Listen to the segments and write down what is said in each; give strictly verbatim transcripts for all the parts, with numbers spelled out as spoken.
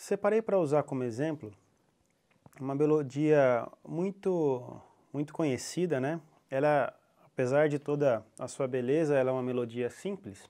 Separei para usar como exemplo uma melodia muito, muito conhecida, né? Ela, apesar de toda a sua beleza, ela é uma melodia simples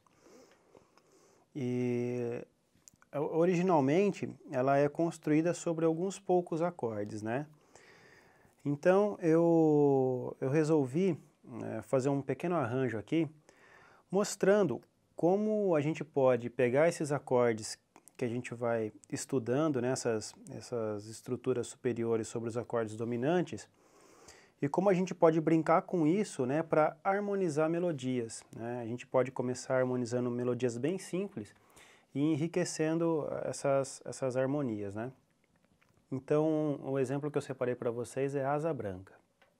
e originalmente ela é construída sobre alguns poucos acordes, né? Então eu, eu resolvi é, fazer um pequeno arranjo aqui, mostrando como a gente pode pegar esses acordes que a gente vai estudando, né, essas, essas estruturas superiores sobre os acordes dominantes, e como a gente pode brincar com isso, né, para harmonizar melodias, né? A gente pode começar harmonizando melodias bem simples e enriquecendo essas, essas harmonias, né? Então, o exemplo que eu separei para vocês é Asa Branca.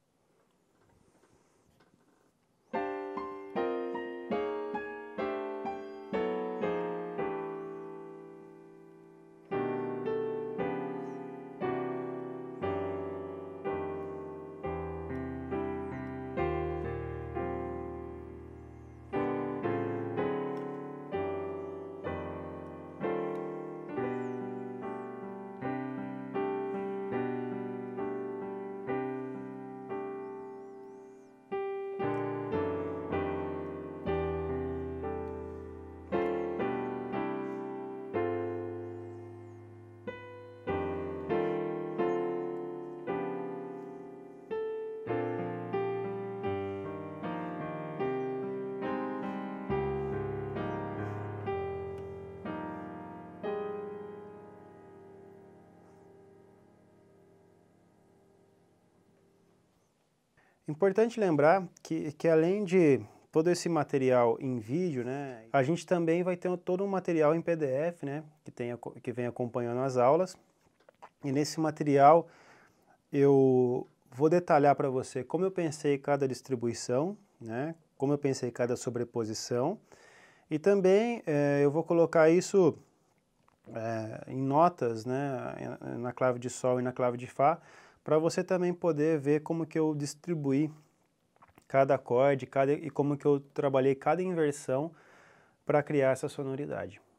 Importante lembrar que, que além de todo esse material em vídeo, né, a gente também vai ter todo um material em P D F, né, que, tem, que vem acompanhando as aulas. E nesse material eu vou detalhar para você como eu pensei cada distribuição, né, como eu pensei cada sobreposição, e também é, eu vou colocar isso é, em notas, né, na clave de Sol e na clave de Fá, para você também poder ver como que eu distribuí cada acorde cada, e como que eu trabalhei cada inversão para criar essa sonoridade.